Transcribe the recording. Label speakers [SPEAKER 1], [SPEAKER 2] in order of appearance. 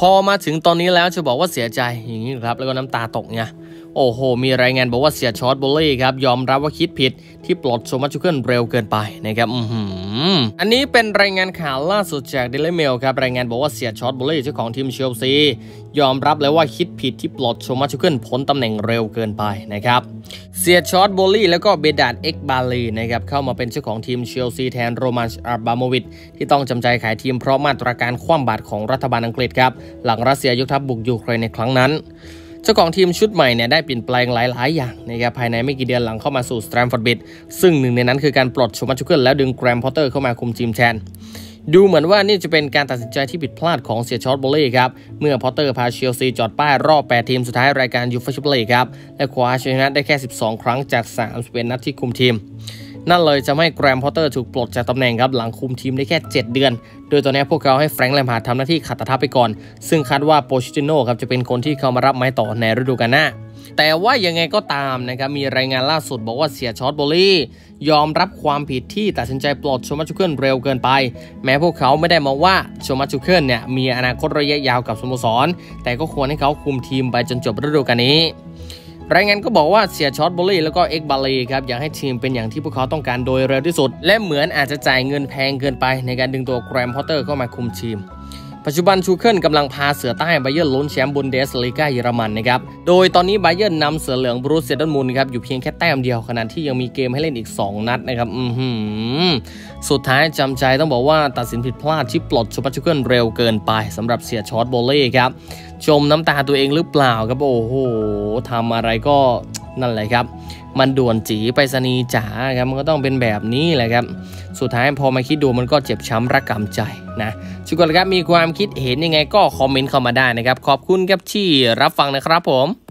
[SPEAKER 1] พอมาถึงตอนนี้แล้วจะบอกว่าเสียใจอย่างนี้ครับแล้วก็น้ำตาตกเนี่ยโอ้โหมีรายงานบอกว่าเสียชอตโบลี่ครับยอมรับว่าคิดผิดที่ปลดโชมัส ทูเคิลเร็วเกินไปนะครับอันนี้เป็นรายงานข่าวล่าสุดจากเดลี่เมลครับรายงานบอกว่าเสียชอตโบลี่เจ้าของทีมเชลซียอมรับแล้วว่าคิดผิดที่ปลดโชมัส ทูเคิลพ้นตำแหน่งเร็วเกินไปนะครับเสียชอตโบลี่แล้วก็เบดาดเอ็กบาลีนะครับเข้ามาเป็นเจ้าของทีมเชลซีแทนโรมันอับราโมวิชที่ต้องจำใจขายทีมเพราะมาตรการคว่ำบาตรของรัฐบาลอังกฤษครับหลังรัสเซียยกทัพบุกยูเครนในครั้งนั้นเจ้าของทีมชุดใหม่เนี่ยได้เปลี่ยนแปลงหลายๆอย่างนะครับภายในไม่กี่เดือนหลังเข้ามาสู่สแตมฟอร์ดบริดจ์ซึ่งหนึ่งในนั้นคือการปลดโชมัส ทูเคิลแล้วดึงแกรมพอตเตอร์เข้ามาคุมทีมแทนดูเหมือนว่านี่จะเป็นการตัดสินใจที่ผิดพลาดของเสียชอตโบลี่ครับเมื่อพอตเตอร์พาเชลซีจอดป้ายรอบ8ทีมสุดท้ายรายการยูฟ่าแชมเปี้ยนลีกครับและคว้าชนะได้แค่12ครั้งจาก31นัดที่คุมทีมนั่นเลยจะให้แกรมพอตเตอร์ถูกปลดจากตำแหน่งครับหลังคุมทีมได้แค่7เดือนโดยตอนนี้พวกเขาให้แฟรงค์ แลมพาร์ดทำหน้าที่ขัดตาทัพไปก่อนซึ่งคาดว่าโปชิติโน่ครับจะเป็นคนที่เข้ามารับไม้ต่อในฤดูกาลหน้าแต่ว่ายังไงก็ตามนะครับมีรายงานล่าสุดบอกว่าเสียชอตโบลี่ยอมรับความผิดที่ตัดสินใจปลดโชมัส ทูเคิลเร็วเกินไปแม้พวกเขาไม่ได้มองว่าโชมัส ทูเคิลเนี่ยมีอนาคตระยะยาวกับสโมสรแต่ก็ควรให้เขาคุมทีมไปจนจบฤดูกาลนี้รายงานก็บอกว่าเสียชอตโบลี่แล้วก็เอ็กบาลีครับอยากให้ทีมเป็นอย่างที่พวกเขาต้องการโดยเร็วที่สุดและเหมือนอาจจะจ่ายเงินแพงเกินไปในการดึงตัวแกรมพอตเตอร์เข้ามาคุมทีมปัจจุบันทูเคิลกำลังพาเสือใต้ไบเยิร์นลุ้นแชมป์บุนเดสลีกาเยอรมันนะครับโดยตอนนี้ไบเยิร์นนำเสือเหลืองบรูซเซดอนมูลครับอยู่เพียงแค่แต้มเดียวขณะที่ยังมีเกมให้เล่นอีก2นัดนะครับสุดท้ายจำใจต้องบอกว่าตัดสินผิดพลาดที่ปลดโชมัส ทูเคิลเร็วเกินไปสำหรับเสียชอตโบลี่ครับชมน้ำตาตัวเองหรือเปล่าครับโอ้โหทำอะไรก็นั่นแหละครับมันด่วนจีไปรษณีย์จ๋าครับมันก็ต้องเป็นแบบนี้แหละครับสุดท้ายพอมาคิดดูมันก็เจ็บช้ำระกำใจนะทุกคนครับมีความคิดเห็นยังไงก็คอมเมนต์เข้ามาได้นะครับขอบคุณครับที่รับฟังนะครับผม